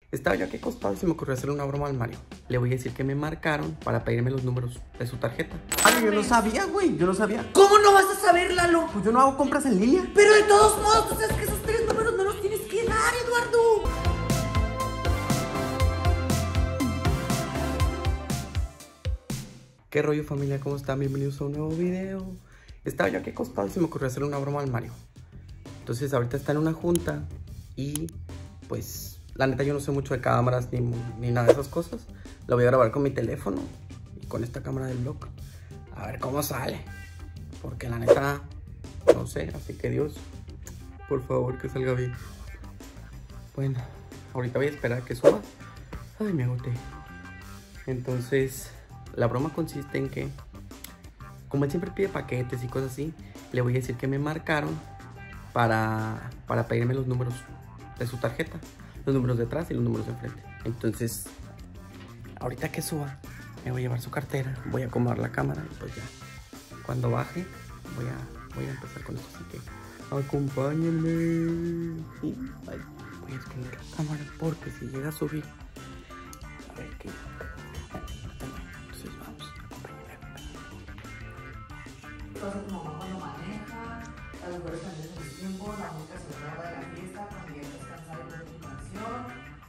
Estaba yo aquí acostado y se me ocurrió hacerle una broma al Mario. Le voy a decir que me marcaron para pedirme los números de su tarjeta. Ay, yo no sabía, güey, yo no sabía. ¿Cómo no vas a saber, Lalo? Pues yo no hago compras en línea. Pero de todos modos, tú sabes que esos 3 números no los tienes que dar, Eduardo. ¿Qué rollo, familia? ¿Cómo están? Bienvenidos a un nuevo video. Estaba yo aquí acostado y se me ocurrió hacerle una broma al Mario. Entonces ahorita está en una junta y pues la neta yo no sé mucho de cámaras ni nada de esas cosas. Lo voy a grabar con mi teléfono y con esta cámara del blog. A ver cómo sale. Porque la neta no sé, así que Dios, por favor que salga bien. Bueno, ahorita voy a esperar a que suba. Ay, me agoté. Entonces la broma consiste en que, como él siempre pide paquetes y cosas así, le voy a decir que me marcaron para pedirme los números de su tarjeta. Los números de atrás y los números de enfrente. Entonces, ahorita que suba, me voy a llevar su cartera, voy a acomodar la cámara y pues ya, cuando baje, voy a empezar con esto. Así que, acompáñenme. Sí, voy a esconder la cámara porque si llega a subir, a ver qué. Entonces vamos, acompáñenme. Pasa tu mamá cuando maneja, las mejores canciones del tiempo, la música celebrada de la fiesta, cuando ya estás cansado de tu canción.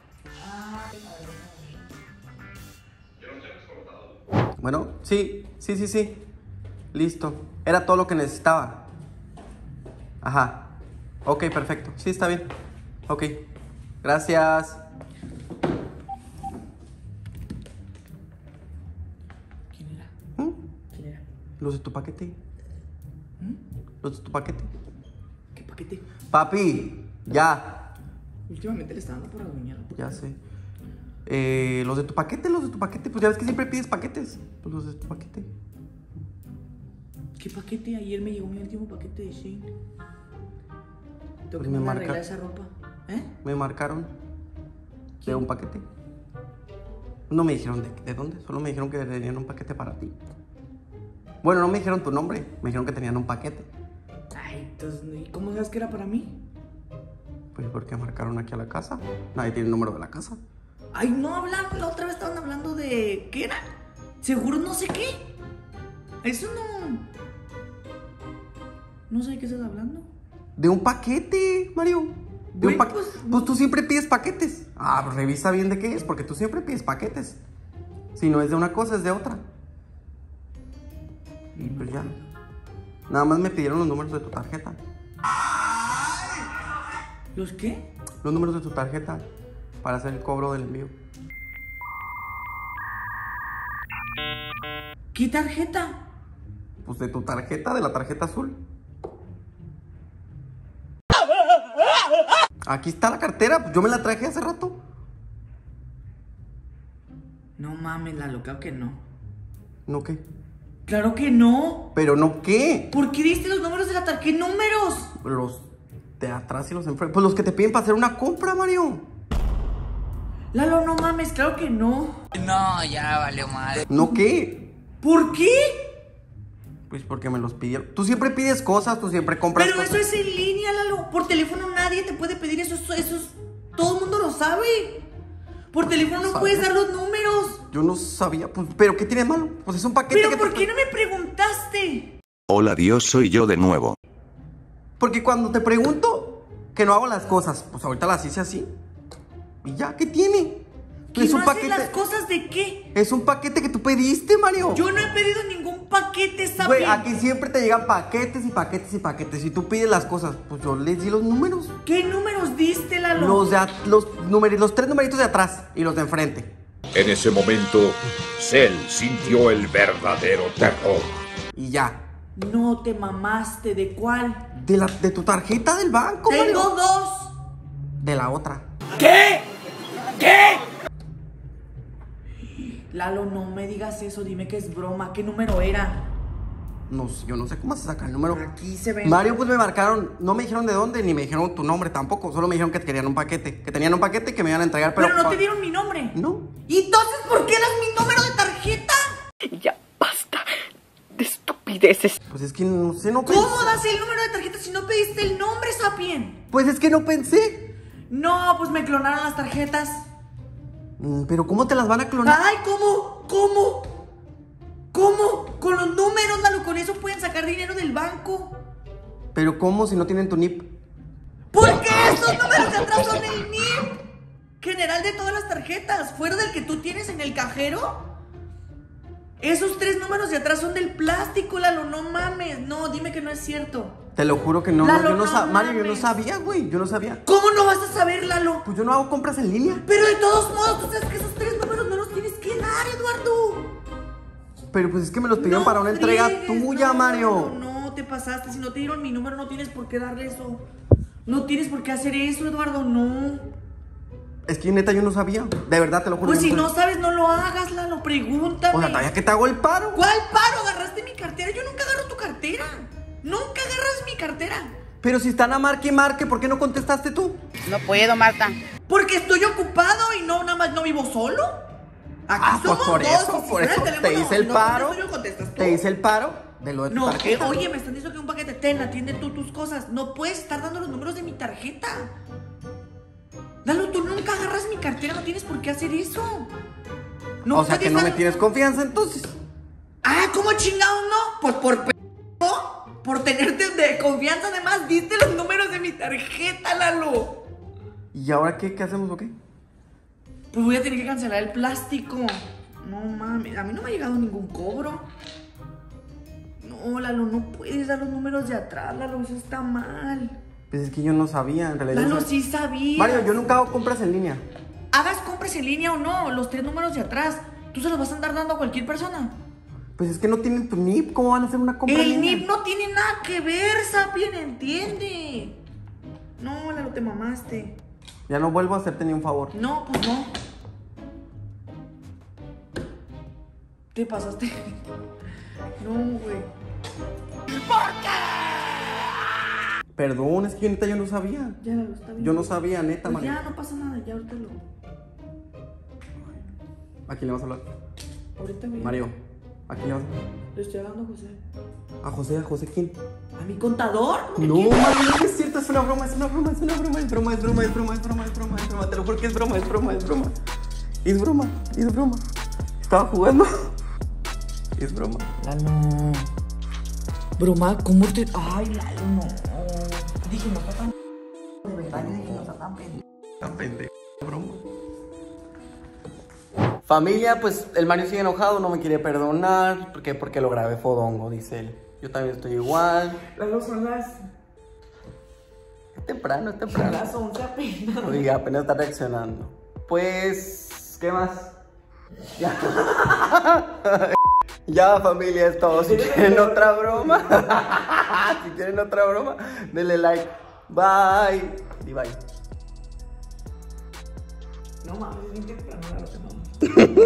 Bueno, sí. Listo. Era todo lo que necesitaba. Ajá. Ok, perfecto. Sí, está bien. Ok. Gracias. ¿Quién era? ¿Quién era? Los de tu paquete. Los de tu paquete. ¿Qué paquete? Papi, ya. Últimamente le está dando por rasguñar. Ya sé. Los de tu paquete. Pues ya ves que siempre pides paquetes. Pues los de tu paquete. ¿Qué paquete? Ayer me llegó mi último paquete de Shein. Tengo que me mandar a marca- arreglar esa ropa. ¿Eh? Me marcaron de ¿Quién? un paquete. No me dijeron de dónde. Solo me dijeron que tenían un paquete para ti. Bueno, no me dijeron tu nombre. Me dijeron que tenían un paquete. Ay, entonces, ¿y cómo sabes que era para mí? Pues porque marcaron aquí a la casa. Nadie tiene el número de la casa. Ay, no hablan, la otra vez estaban hablando de... ¿Qué era? Seguro no sé qué. Eso no... No sé de qué estás hablando. De un paquete, Mario. De un Bueno, pues tú siempre pides paquetes. Ah, pues revisa bien de qué es, porque tú siempre pides paquetes. Si no es de una cosa, es de otra. Y pues ya. Nada más me pidieron los números de tu tarjeta. ¿Los qué? Los números de tu tarjeta para hacer el cobro del envío. ¿Qué tarjeta? Pues de tu tarjeta, de la tarjeta azul. Aquí está la cartera, pues yo me la traje hace rato. No mames, Lalo, claro que no. ¿No qué? ¡Claro que no! ¿Pero no qué? ¿Por qué diste los números de la tarjeta? ¿Qué números? Los de atrás y los de enfrente. Pues los que te piden para hacer una compra, Mario. Lalo, no mames, claro que no. No, ya valió madre. ¿No qué? ¿Por qué? Pues porque me los pidieron. Tú siempre pides cosas, tú siempre compras Pero cosas. eso es en línea, Lalo. Por teléfono nadie te puede pedir eso. Todo el mundo lo sabe. Por teléfono no ¿Sabes? puedes dar los números. Yo no sabía, pues, pero ¿qué tiene de malo? Pues es un paquete ¿Pero que por qué no me preguntaste? Hola Dios, soy yo de nuevo. Porque cuando te pregunto que no hago las cosas, pues ahorita las hice así. Y ya, ¿qué tiene? ¿Que Es no un haces paquete. las cosas de qué? Es un paquete que tú pediste, Mario. Yo no he pedido ningún paquete, ¿sabes? Güey, aquí siempre te llegan paquetes y paquetes y paquetes. Y tú pides las cosas, pues yo les di los números. ¿Qué números diste, Lalo? Los 3 numeritos de atrás y los de enfrente. En ese momento, Cell sintió el verdadero terror. Y ya. No te mamaste, ¿de cuál? De tu tarjeta del banco, Tengo Mario. 2. De la otra. ¿Qué? ¿Qué? Lalo, no me digas eso, dime que es broma. ¿Qué número era? No, yo no sé cómo se saca el número. Aquí se ve. Mario, pues me marcaron, no me dijeron de dónde, ni me dijeron tu nombre tampoco. Solo me dijeron que querían un paquete. Que tenían un paquete que me iban a entregar, pero... Pero no te dieron mi nombre. No. ¿Y entonces por qué das mi número de tarjeta? Ya basta de estupideces. Pues es que no sé, no ¿Cómo pensé. das el número de tarjeta si no pediste el nombre, Sapien? Pues es que no pensé. No, pues me clonaron las tarjetas. Pero ¿cómo te las van a clonar? ¡Ay, cómo! ¿Cómo? ¿Cómo? Con los números, Lalo, con eso pueden sacar dinero del banco. ¿Pero cómo si no tienen tu NIP? Porque estos números de atrás son el NIP general de todas las tarjetas, fuera del que tú tienes en el cajero. Esos 3 números de atrás son del plástico, Lalo, no mames. No, dime que no es cierto. Te lo juro que no, Lalo, yo no no sabía, Mario, yo no mames. sabía, güey, yo no sabía. ¿Cómo no vas a saber, Lalo? Pues yo no hago compras en línea. Pero de todos modos, tú sabes que esos 3 números no los tienes que dar, Eduardo. Pero pues es que me los pidieron No para una entrega friegues, tuya, no, Mario. No, te pasaste. Si no te dieron mi número, no tienes por qué darle eso. No tienes por qué hacer eso, Eduardo, no. Es que neta yo no sabía. De verdad, te lo juro. Pues yo si no sabía. sabes, no lo hagas, Lalo, pregúntame. O sea, todavía que te hago el paro. ¿Cuál paro? ¿Agarraste mi cartera? Yo nunca agarro tu cartera. Nunca agarras mi cartera. Pero si están a marque y marque, ¿por qué no contestaste tú? No puedo, Marta. Porque estoy ocupado y no, nada más no vivo solo. Aquí Pues somos por dos, eso, y si por fuera eso el te teléfono, hice el no paro. contesto yo, contestas tú. Te hice el paro de lo de tu No, tarjeta. oye, me están diciendo que un paquete, ten, atiende tú tus cosas. No puedes estar dando los números de mi tarjeta. Lalo, tú nunca agarras mi cartera, no tienes por qué hacer eso. No O sea que puedes no me dar- tienes confianza entonces. Ah, ¿cómo chingados no? Pues por tenerte de confianza, además, diste los números de mi tarjeta, Lalo. ¿Y ahora qué? ¿Qué hacemos o qué? Pues voy a tener que cancelar el plástico. No mames, a mí no me ha llegado ningún cobro. No, Lalo, no puedes dar los números de atrás, Lalo, eso está mal. Pues es que yo no sabía, en realidad. Lalo, yo no- sí sabía. Mario, yo nunca hago compras en línea. Hagas compras en línea o no, los 3 números de atrás, ¿tú se los vas a andar dando a cualquier persona? Pues es que no tienen tu NIP, ¿cómo van a hacer una compra en El línea? NIP no tiene nada que ver, Sapien, entiende. No, Lalo, te mamaste. Ya no vuelvo a hacerte ni un favor. No, pues no. Te pasaste. No, güey. Perdón, es que neta yo no sabía. Ya, Lalo, está bien. Yo no sabía, neta, Pues Mario. ya, no pasa nada, ya ahorita lo... ¿A quién le vas a hablar? Ahorita me... Mario, ¿a quién le vas a hablar? Le estoy hablando a José. ¿A José quién? ¿A mi contador? No, Mario, no es cierto, es una broma, es una broma, es una broma, es broma, es broma, es broma, es broma, es broma, es broma, te lo juro que es broma, es broma, es broma. Es broma, es broma. Estaba jugando. Es broma. Lalo. Broma, ¿cómo te...? Ay, Lalo, no. Dije, no está tan... De verdad, yo dije, no está tan pendejo. Tan pendejo, broma. Familia, pues el Mario sigue enojado, no me quiere perdonar. ¿Por qué? Porque lo grabé fodongo, dice él. Yo también estoy igual. Lalo, son las... Es temprano, es temprano. Las 11 apenas. Oiga, apenas está reaccionando. Pues, ¿qué más? Ya. Ya, familia, es todo. Si quieren otra broma, si quieren otra broma, denle like. Bye. Y bye. No mames, es bien temprano, Lalo, te mamas.